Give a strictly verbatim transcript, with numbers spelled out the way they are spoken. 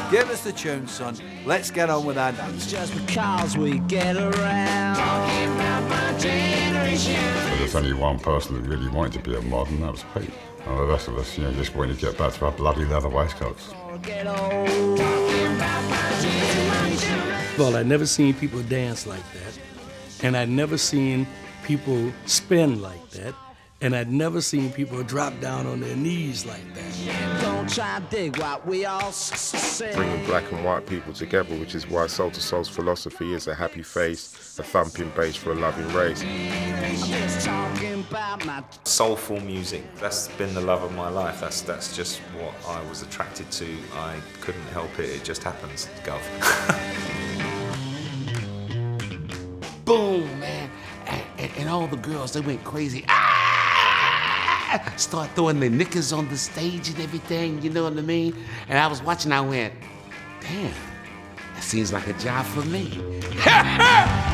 Give us the tune, son. Let's get on with our dance. It's just because we get around. Talking about my generation. But there's only one person that really wanted to be a mod, and that was Pete. And the rest of us, you know, just wanted to get back to our bloody leather waistcoats. Well, I'd never seen people dance like that, and I'd never seen people spin like that, and I'd never seen people drop down on their knees like that. Don't try and dig what we all say. Bringing black and white people together, which is why Soul to Soul's philosophy is a happy face, a thumping bass for a loving race. Soulful music, that's been the love of my life. That's that's just what I was attracted to. I couldn't help it, it just happens, Gov. Boom, man. And, and, and all the girls, they went crazy. Ah! Start throwing their knickers on the stage and everything, you know what I mean? And I was watching, I went, damn, that seems like a job for me.